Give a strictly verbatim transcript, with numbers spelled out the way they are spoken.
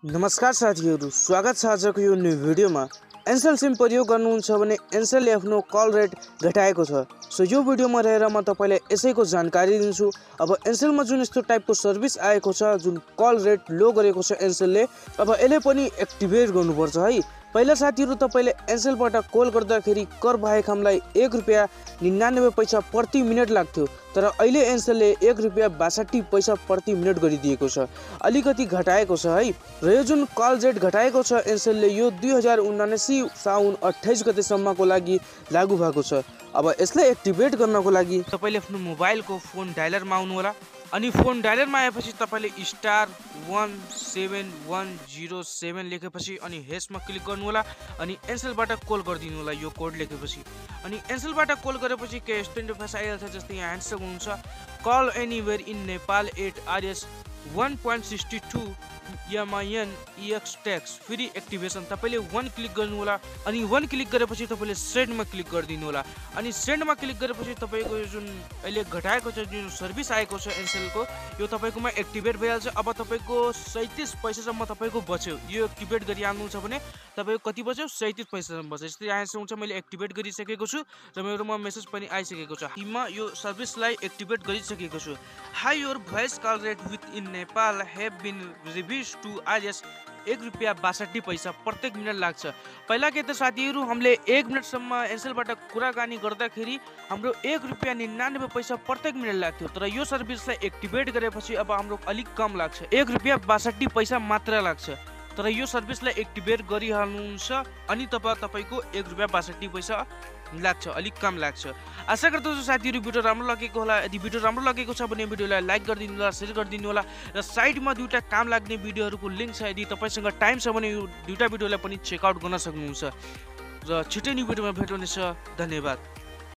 नमस्कार साथीहरु, स्वागत छ आजको यो न्यू भिडियोमा। एनसेल सिम प्रयोग गर्नुहुन्छ भने एनसेलले आफ्नो कल रेट घटाएको छ। सो यो भिडियोमा रहेर म तपाईलाई यसैको जानकारी दिन्छु। अब एनसेलमा जुन यस्तो टाइपको सर्भिस आएको छ, जुन कल रेट लो गरेको छ एनसेलले, अब यसले पनि एक्टिभेट गर्नुपर्छ है। पहिला साथीहरु, तपाईले एनसेलबाट कल गर्दाखेरि कर बाहेक हामीलाई एक रुपैयाँ निन्यानब्बे पैसा प्रति मिनट लाग्थ्यो, तर अहिले एनसेलले एक रुपैयाँ बासठी पैसा प्रति मिनट गरिदिएको छ। अलिकति घटाएको छ है। र यो जुन कल रेट घटाएको छ एनसेलले, यो दुई हजार उनासी साउन अट्ठाइस गतेसम्मको लागि लागू भएको छ। अब यसलाई एक्टिभेट गर्नको लागि तपाईले आफ्नो मोबाइलको फोन डायलरमा आउनु होला, अनि फोन डायलरमा आएपछि तपाईले star one seven one zero seven लेखेपछि अनि हेसमा क्लिक गर्नु होला, अनि एनसेलबाट कल गरिदिनु होला यो कोड लेखेपछि। अनि एनसेलबाट कल गरेपछि के यस्तो इन्टरफेस आइहाल्छ, जस्तै यहाँ एन्सर हुन्छ call anywhere in Nepal at R S one point sixty two M I N E X tax free activation. तपाईले वन क्लिक गर्नु होला, अनि वन क्लिक गरेपछि तपाईले सेन्डमा क्लिक गरिदिनु होला, अनि सेन्डमा क्लिक गरेपछि तपाईको यो जुन अहिले घटाएको छ जुन सर्भिस आएको छ एनसेलको, यो तपाईकोमा एक्टिभेट भइहाल्छ। अब तपाईको सैंतीस पैसासम्म तपाईको बच्यो। यो एक्टिभेट गरिहाल्नुहुन्छ भने तपाईको कति बच्यो? सैंतीस पैसासम्म बच्यो। जस्तै यहाँ हुन्छ मैले एक्टिभेट गरिसकेको छु र मेरोमा मेसेज पनि आइसकेको छ, टिममा यो सर्भिसलाई एक्टिभेट गरिसकेको छु। Hi your voice call rate within Nepal have been reviews to R S एक रुपैयाँ बासठी पैसा प्रत्येक मिनट लाग्छ। पहिला के त साथीहरू, हामीले एक मिनटसम्म एनसेलबाट कुराकानी गर्दाखेरि हाम्रो एक रुपैयाँ निन्यानब्बे पैसा प्रत्येक मिनट लाग्थ्यो, तर यो सर्भिसलाई एक्टिभेट गरेपछि अब हाम्रो अलिक कम लाग्छ, एक रुपैयाँ बासठी पैसा मात्र लाग्छ। तर यो सर्भिसलाई एक्टिभेट गरिहाल्नुहुन्छ अनि तब तपाईको एक रुपैयाँ बासठी पैसा लाग्छ, अलिक कम लाग्छ। आशा गर्दछु साथीहरू भिडियो राम्रो लागेको होला। यदि भिडियो राम्रो लागेको छ भने भिडियोलाई लाइक गरिदिनु होला, सेयर गरिदिनु होला, र साइडमा दुईटा काम लाग्ने भिडियोहरूको लिङ्क छ। यदि तपाईसँग टाइम छ भने यो दुईटा भिडियोलाई पनि चेकआउट गर्न सक्नुहुन्छ। र छिटै न्यू भिडियोमा भेट हुनेछ। धन्यवाद।